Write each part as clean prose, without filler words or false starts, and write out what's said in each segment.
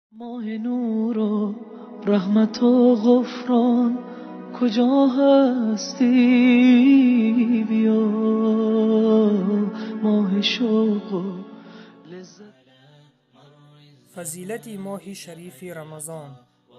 ماه نور و رحمت و غفران کجا هستی؟ بیا ماه شوق و لذت. فضیلت ماه شریف رمضان.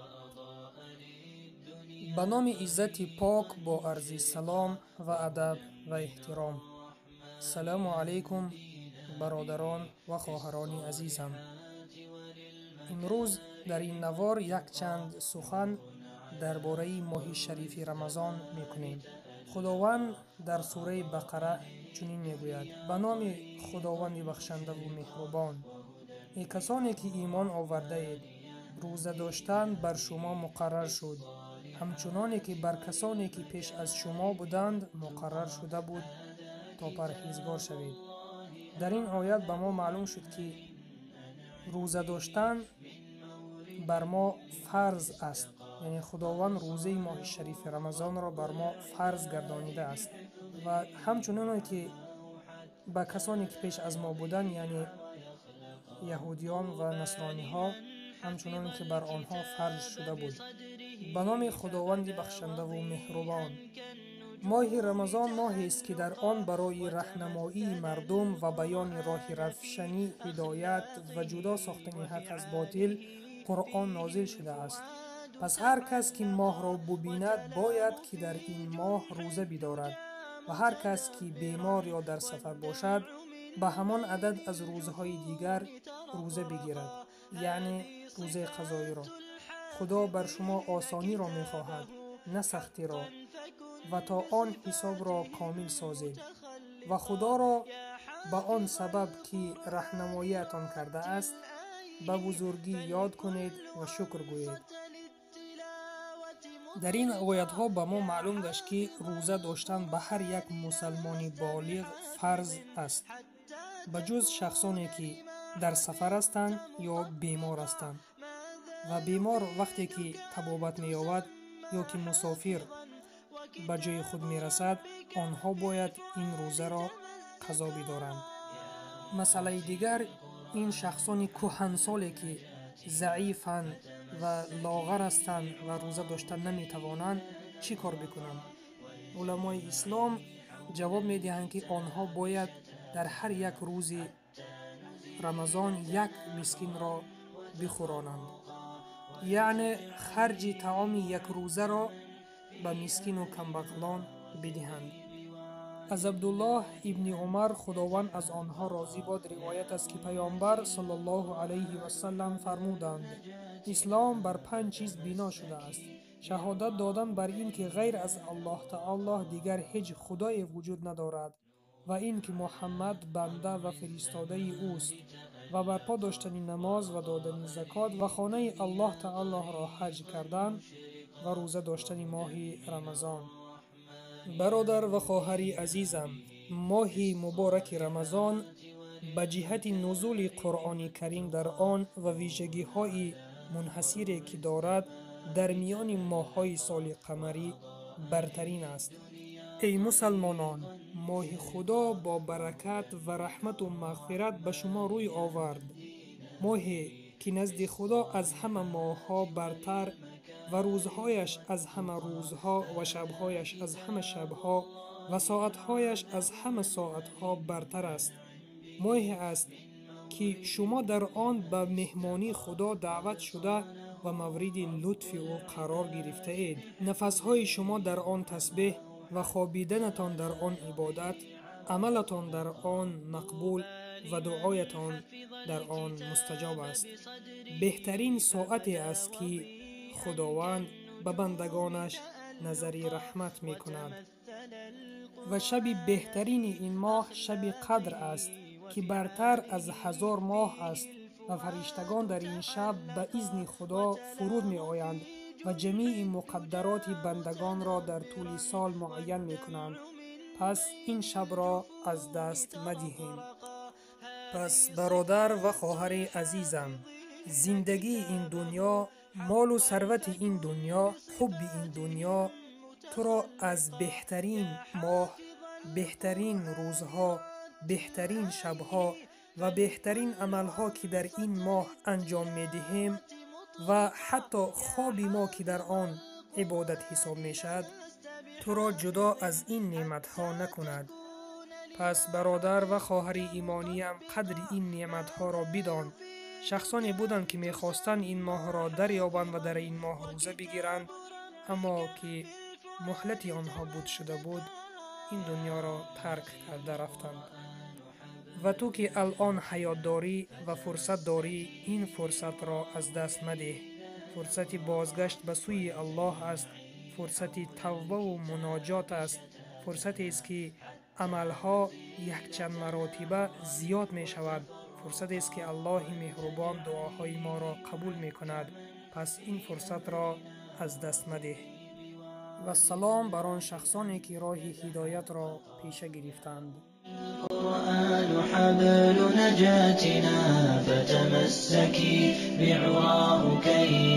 به نام عزت پاک با عرض سلام و ادب و احترام. سلام علیکم برادران و خواهران عزیزم. امروز در این نوار یک چند سخن درباره ماه شریف رمضان میکنیم. خداوند در سوره بقره چنین میگوید: به نام خداوند بخشنده و مهربان. ای کسانی که ایمان آورده اید، روزه داشتن بر شما مقرر شد، همچنانی که بر کسانی که پیش از شما بودند مقرر شده بود تا پرهیزگار شوید. در این آیت به ما معلوم شد که روزه داشتن بر ما فرض است، یعنی خداوند روزه ماه شریف رمضان را بر ما فرض گردانیده است و همچنان که به کسانی که پیش از ما بودند، یعنی یهودیان و نصرانی ها، همچنان که بر آنها فرض شده بود. به نام خداوند بخشنده و مهربان. ماه رمضان ماهی است که در آن برای راهنمایی مردم و بیان راه روشنی، هدایت و جدا ساختن حق از باطل قرآن نازل شده است. پس هر کس که ماه را ببیند باید که در این ماه روزه بدارد و هر کس که بیمار یا در سفر باشد به همان عدد از روزهای دیگر روزه بگیرد، یعنی روزه قضایی را. خدا بر شما آسانی را می خواهد، نه سختی را، و تا آن حساب را کامل سازید و خدا را به آن سبب که راهنماییتان کرده است به بزرگی یاد کنید و شکر گویید. در این آیات ها به ما معلوم گشت که روزه داشتن به هر یک مسلمان بالغ فرض است، به جز شخصانی که در سفر هستند یا بیمار هستند. و بیمار وقتی که طبابت می یابد یا که مسافر به جای خود می رسد، آنها باید این روزه را قضا بدارند. مسئله دیگر، این شخصان کهنسالی که ضعیفند و لاغر هستند و روزه داشتن نمی توانند چی کار بکنند؟ علمای اسلام جواب می دهند که آنها باید در هر یک روز رمضان یک مسکین را بخورانند، یعنی خرج طعام یک روزه را به مسکین و کمبخلان بدهند. از عبدالله ابن عمر خداوند از آنها راضی باد روایت است که پیامبر صلی الله علیه و سلم فرمودند: اسلام بر 5 چیز بنا شده است: شهادت دادن بر این که غیر از الله تعالی دیگر هیچ خدای وجود ندارد و این که محمد بنده و فرستاده اوست، و برپا داشتن نماز و دادن زکات و خانه الله تعالی را حج کردن و روزه داشتن ماه رمضان. برادر و خواهر عزیزم، ماه مبارک رمضان به جهت نزول قرآن کریم در آن و ویژگی های منحصری که دارد در میان ماه‌های سال قمری برترین است. ای مسلمانان، ماه خدا با برکت و رحمت و مغفرت به شما روی آورد. ماهی که نزد خدا از همه ماه‌ها برتر و روزهایش از همه روزها و شبهایش از همه شبها و ساعتهایش از همه ساعتها برتر است. ماهی است که شما در آن به مهمانی خدا دعوت شده و مورد لطف او قرار گرفته اید. نفسهای شما در آن تسبیح و خوابیدنتان در آن عبادت، عملتان در آن مقبول و دعایتان در آن مستجاب است. بهترین ساعتی است که خداوند به بندگانش نظر رحمت می کند و شب بهترین این ماه شب قدر است که برتر از 1000 ماه است و فرشتگان در این شب به اذن خدا فرود می آیند و جمیع مقدرات بندگان را در طول سال معین می کنند. پس این شب را از دست مدهیم. پس برادر و خواهر عزیزم، زندگی این دنیا، مال و ثروت این دنیا، حب این دنیا تو را از بهترین ماه، بهترین روزها، بهترین شبها و بهترین عملها که در این ماه انجام می دهیم و حتی خوابی ما که در آن عبادت حساب می شد تو را جدا از این نعمت ها نکند. پس برادر و خواهر ایمانیم قدر این نعمت ها را بدان. شخصانی بودند که می خواستند این ماه را دریابند و در این ماه روزه بگیرند، اما که مهلت آنها بود شده بود این دنیا را ترک کرده رفتند. و تو که الان حیات داری و فرصت داری این فرصت را از دست مده. فرصت بازگشت به سوی الله است، فرصت توبه و مناجات است، فرصتی است که عملها یک چند مراتبه زیاد می شود، فرصتی است که الله مهربان دعاهای ما را قبول می کند. پس این فرصت را از دست مده. و سلام بر آن شخصانی که راه هدایت را پیشه گرفتند. القرآن حبل نجاتنا فتمسكي بعراه كي